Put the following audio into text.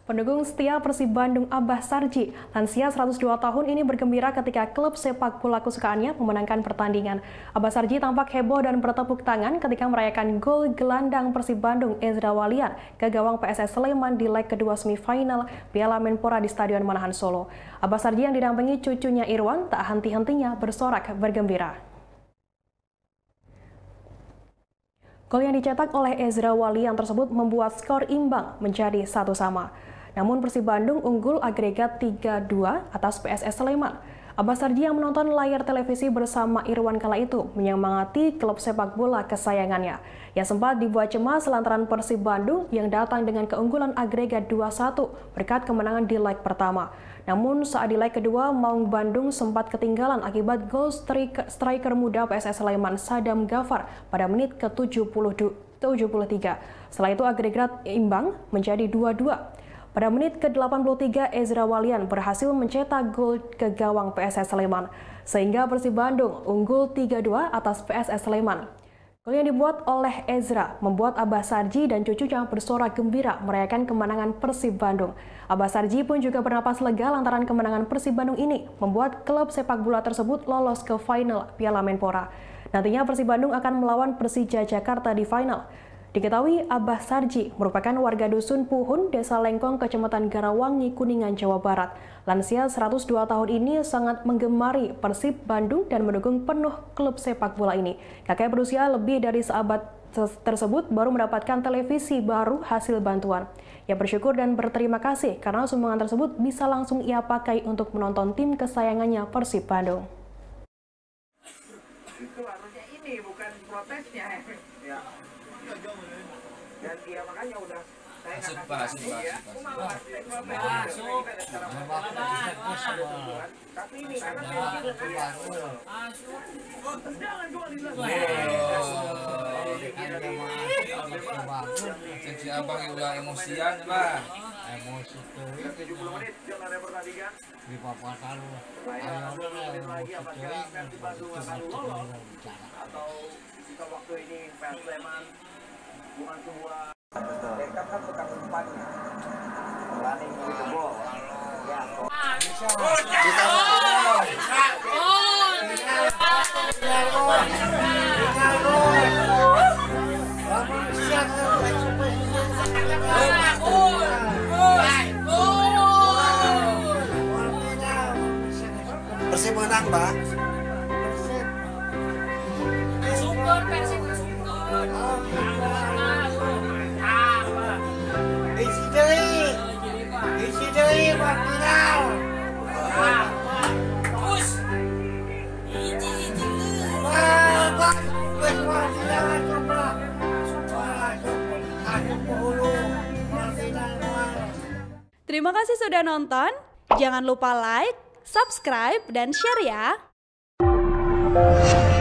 Pendukung setia Persib Bandung Abah Sarji, lansia 102 tahun ini bergembira ketika klub sepak bola kesukaannya memenangkan pertandingan. Abah Sarji tampak heboh dan bertepuk tangan ketika merayakan gol gelandang Persib Bandung Ezra Walian ke gawang PSS Sleman di leg kedua semifinal Piala Menpora di Stadion Manahan Solo. Abah Sarji yang didampingi cucunya Irwan tak henti-hentinya bersorak bergembira. Gol yang dicetak oleh Ezra Walian tersebut membuat skor imbang menjadi 1-1. Namun Persib Bandung unggul agregat 3-2 atas PSS Sleman. Abah Sarji yang menonton layar televisi bersama Irwan kala itu menyemangati klub sepak bola kesayangannya. Yang sempat dibuat cemas lantaran Persib Bandung yang datang dengan keunggulan agregat 2-1 berkat kemenangan di leg pertama. Namun saat di leg kedua, Maung Bandung sempat ketinggalan akibat gol striker muda PSS Sleman Sadam Gafar pada menit ke-73. Setelah itu agregat imbang menjadi 2-2. Pada menit ke-83, Ezra Walian berhasil mencetak gol ke gawang PSS Sleman, sehingga Persib Bandung unggul 3-2 atas PSS Sleman. Gol yang dibuat oleh Ezra membuat Abah Sarji dan cucunya bersorak gembira merayakan kemenangan Persib Bandung. Abah Sarji pun juga bernapas lega lantaran kemenangan Persib Bandung ini membuat klub sepak bola tersebut lolos ke final Piala Menpora. Nantinya Persib Bandung akan melawan Persija Jakarta di final. Diketahui Abah Sarji merupakan warga dusun Puhun, Desa Lengkong, Kecamatan Garawangi, Kuningan, Jawa Barat. Lansia 102 tahun ini sangat menggemari Persib Bandung dan mendukung penuh klub sepak bola ini. Kakek berusia lebih dari seabad tersebut baru mendapatkan televisi baru hasil bantuan. Ia bersyukur dan berterima kasih karena sumbangan tersebut bisa langsung ia pakai untuk menonton tim kesayangannya Persib Bandung. Itu harusnya ini bukan protesnya. Ya. Dan dia makanya udah saya tapi ini karena si abang udah emosian lah. Emosi tuh. 70 menit jalan pertandingan. Di papasan lah. Ayo lagi apakah Persib Bandung akan lolos atau jika waktu ini PSS Sleman bukan sebuah dekat kan pekan depannya running with the ball ya Persib menang, Mbak. Syukur Persib syukur. Isi deui buat final. Terus. Hiji. Terima kasih sudah nonton. Jangan lupa like, subscribe, dan share ya.